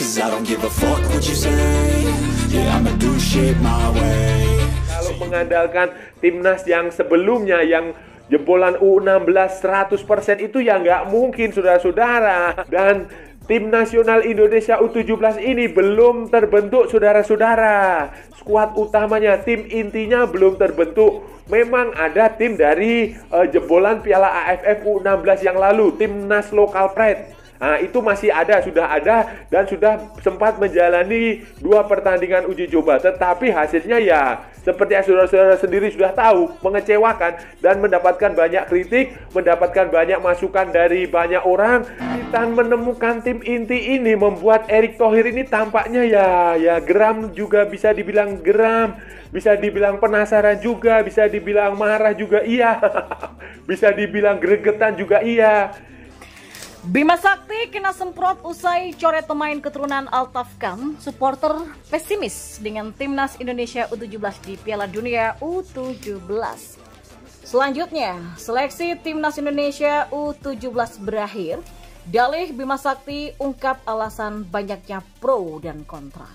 Cause I don't give a fuck what you say. Yeah, I'ma do shit my way. Kalau mengandalkan timnas yang sebelumnya yang jebolan U16 100% itu ya nggak mungkin, saudara-saudara. Dan tim nasional Indonesia U17 ini belum terbentuk, saudara-saudara. Skuad utamanya, tim intinya belum terbentuk. Memang ada tim dari jebolan Piala AFF U16 yang lalu, timnas lokal Pride. Nah, itu masih ada, sudah ada, dan sudah sempat menjalani 2 pertandingan uji coba. Tetapi hasilnya ya seperti yang saudara-saudara sendiri sudah tahu, mengecewakan dan mendapatkan banyak kritik, mendapatkan banyak masukan dari banyak orang. Kita menemukan tim inti ini membuat Erick Thohir ini tampaknya ya geram, juga bisa dibilang geram, bisa dibilang penasaran juga, bisa dibilang marah juga iya, bisa dibilang gregetan juga iya. Bima Sakti kena semprot usai coret pemain keturunan Altafkan. Supporter pesimis dengan timnas Indonesia U17 di Piala Dunia U17. Selanjutnya, seleksi timnas Indonesia U17 berakhir. Dalih Bima Sakti ungkap alasan banyaknya pro dan kontra.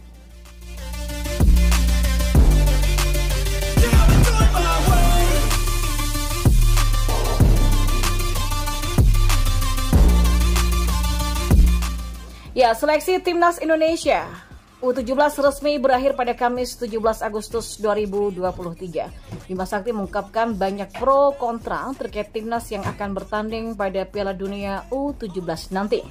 Ya, seleksi timnas Indonesia U17 resmi berakhir pada Kamis 17 Agustus 2023. Bima Sakti mengungkapkan banyak pro kontra terkait timnas yang akan bertanding pada Piala Dunia U17 nanti.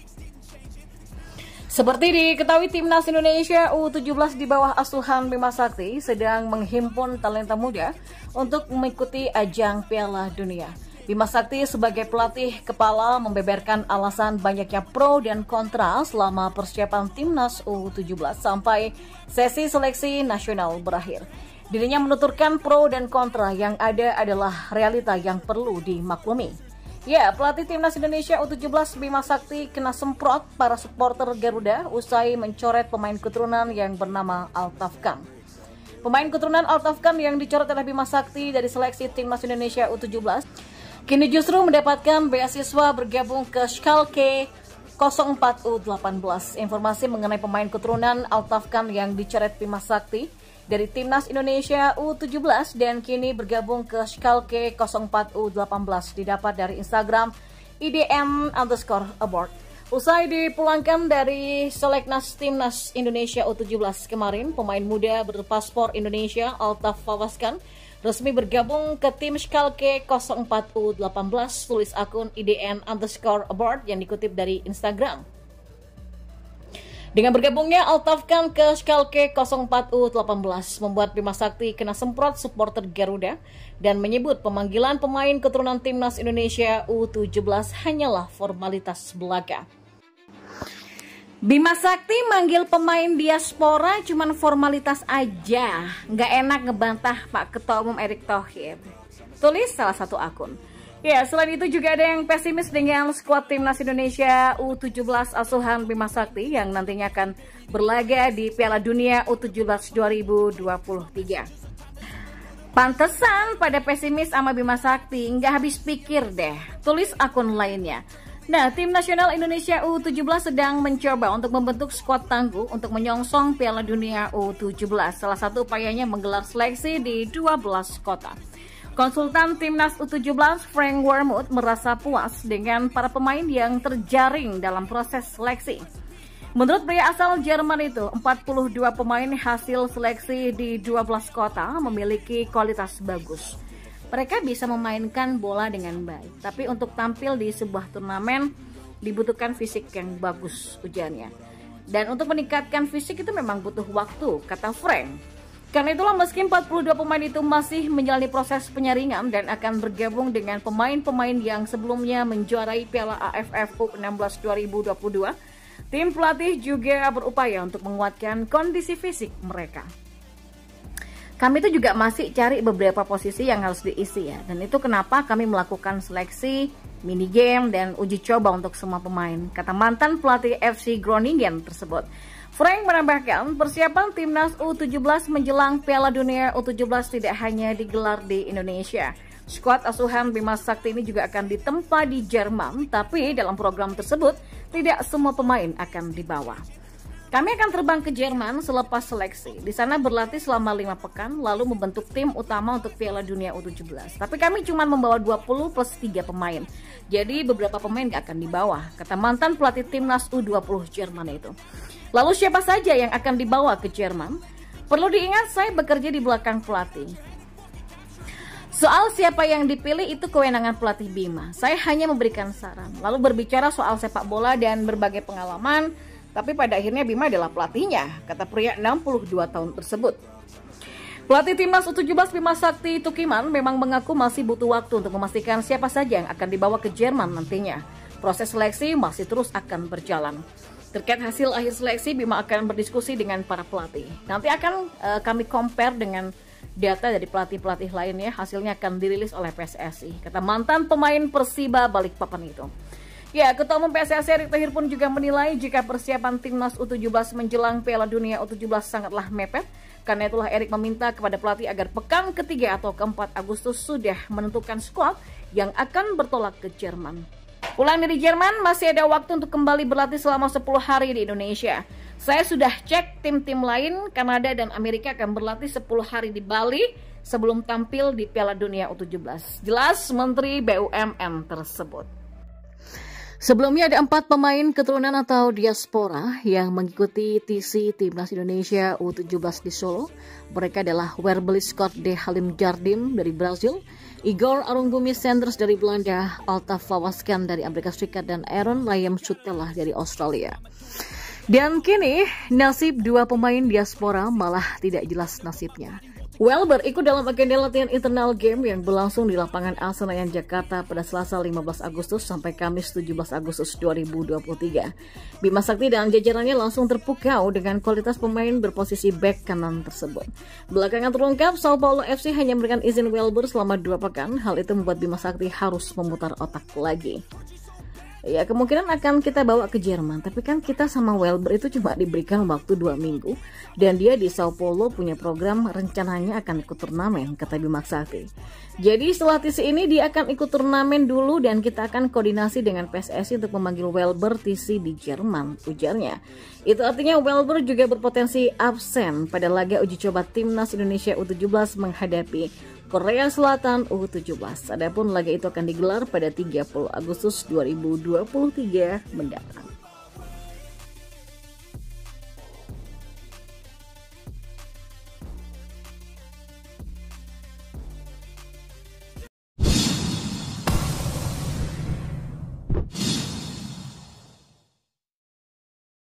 Seperti diketahui, timnas Indonesia U17 di bawah asuhan Bima Sakti sedang menghimpun talenta muda untuk mengikuti ajang Piala Dunia. Bima Sakti sebagai pelatih kepala membeberkan alasan banyaknya pro dan kontra selama persiapan timnas U17 sampai sesi seleksi nasional berakhir. Dirinya menuturkan pro dan kontra yang ada adalah realita yang perlu dimaklumi. Ya, pelatih timnas Indonesia U17 Bima Sakti kena semprot para supporter Garuda usai mencoret pemain keturunan yang bernama Altafkan. Pemain keturunan Altafkan yang dicoret oleh Bima Sakti dari seleksi timnas Indonesia U17 kini justru mendapatkan beasiswa bergabung ke Schalke 04 U18. Informasi mengenai pemain keturunan Altafkan yang dicoret Bima Sakti dari timnas Indonesia U17 dan kini bergabung ke Schalke 04 U18 didapat dari Instagram IDN_abort. Usai dipulangkan dari Seleknas Timnas Indonesia U17 kemarin, pemain muda berpaspor Indonesia Altaf Fawaskan resmi bergabung ke tim Schalke 04 U18, tulis akun IDN_abort yang dikutip dari Instagram. Dengan bergabungnya Altafkan ke Schalke 04 U18 membuat Bima Sakti kena semprot supporter Garuda dan menyebut pemanggilan pemain keturunan timnas Indonesia U17 hanyalah formalitas belaka. Bima Sakti manggil pemain diaspora cuman formalitas aja, nggak enak ngebantah Pak Ketua Umum Erick Thohir, tulis salah satu akun. Ya, selain itu juga ada yang pesimis dengan skuad timnas Indonesia U17 asuhan Bima Sakti yang nantinya akan berlaga di Piala Dunia U17 2023. Pantesan pada pesimis sama Bima Sakti, nggak habis pikir deh, tulis akun lainnya. Nah, tim nasional Indonesia U17 sedang mencoba untuk membentuk skuad tangguh untuk menyongsong Piala Dunia U17. Salah satu upayanya menggelar seleksi di 12 kota. Konsultan timnas U17 Frank Wormuth merasa puas dengan para pemain yang terjaring dalam proses seleksi. Menurut pria asal Jerman itu, 42 pemain hasil seleksi di 12 kota memiliki kualitas bagus. Mereka bisa memainkan bola dengan baik, tapi untuk tampil di sebuah turnamen dibutuhkan fisik yang bagus, ujarnya. Dan untuk meningkatkan fisik itu memang butuh waktu, kata Frank. Karena itulah meski 42 pemain itu masih menjalani proses penyaringan dan akan bergabung dengan pemain-pemain yang sebelumnya menjuarai Piala AFF U16 2022, tim pelatih juga berupaya untuk menguatkan kondisi fisik mereka. Kami itu juga masih cari beberapa posisi yang harus diisi ya. Dan itu kenapa kami melakukan seleksi, mini game, dan uji coba untuk semua pemain, kata mantan pelatih FC Groningen tersebut. Frank menambahkan persiapan timnas U17 menjelang Piala Dunia U17 tidak hanya digelar di Indonesia. Skuad asuhan Bima Sakti ini juga akan ditempa di Jerman, tapi dalam program tersebut tidak semua pemain akan dibawa. Kami akan terbang ke Jerman selepas seleksi. Di sana berlatih selama 5 pekan, lalu membentuk tim utama untuk Piala Dunia U17. Tapi kami cuma membawa 20 plus 3 pemain. Jadi beberapa pemain gak akan dibawa, kata mantan pelatih timnas U20 Jerman itu. Lalu siapa saja yang akan dibawa ke Jerman? Perlu diingat, saya bekerja di belakang pelatih. Soal siapa yang dipilih itu kewenangan pelatih Bima. Saya hanya memberikan saran, lalu berbicara soal sepak bola dan berbagai pengalaman. Tapi pada akhirnya Bima adalah pelatihnya, kata pria 62 tahun tersebut. Pelatih timnas U17 Bima Sakti Tukiman memang mengaku masih butuh waktu untuk memastikan siapa saja yang akan dibawa ke Jerman nantinya. Proses seleksi masih terus akan berjalan. Terkait hasil akhir seleksi, Bima akan berdiskusi dengan para pelatih. Nanti akan kami compare dengan data dari pelatih-pelatih lainnya. Hasilnya akan dirilis oleh PSSI, kata mantan pemain Persiba Balikpapan itu. Ya, Ketua Umum PSSI Erick Thohir pun juga menilai jika persiapan timnas U17 menjelang Piala Dunia U17 sangatlah mepet. Karena itulah Erick meminta kepada pelatih agar pekan ketiga atau keempat Agustus sudah menentukan skuad yang akan bertolak ke Jerman. Pulang dari Jerman, masih ada waktu untuk kembali berlatih selama 10 hari di Indonesia. Saya sudah cek tim-tim lain, Kanada dan Amerika akan berlatih 10 hari di Bali sebelum tampil di Piala Dunia U17. Jelas Menteri BUMN tersebut. Sebelumnya ada 4 pemain keturunan atau diaspora yang mengikuti TC Timnas Indonesia U17 di Solo. Mereka adalah Werbeli Scott de Halim Jardim dari Brazil, Igor Arunggumi Sanders dari Belanda, Altaf Fawaskan dari Amerika Serikat, dan Aaron Layem Sutella dari Australia. Dan kini nasib 2 pemain diaspora malah tidak jelas nasibnya. Welber ikut dalam agenda latihan internal game yang berlangsung di lapangan A Senayan Jakarta pada Selasa 15 Agustus sampai Kamis 17 Agustus 2023. Bima Sakti dan jajarannya langsung terpukau dengan kualitas pemain berposisi back kanan tersebut. Belakangan terungkap, Sao Paulo FC hanya memberikan izin Welber selama 2 pekan. Hal itu membuat Bima Sakti harus memutar otak lagi. Ya, kemungkinan akan kita bawa ke Jerman, tapi kan kita sama Welber itu cuma diberikan waktu 2 minggu, dan dia di Sao Paulo punya program rencananya akan ikut turnamen, kata Bima Sakti. Jadi setelah TC ini dia akan ikut turnamen dulu dan kita akan koordinasi dengan PSSI untuk memanggil Welber TC di Jerman, ujarnya. Itu artinya Welber juga berpotensi absen pada laga uji coba Timnas Indonesia U17 menghadapi Korea Selatan U17. Adapun laga itu akan digelar pada 30 Agustus 2023 mendatang.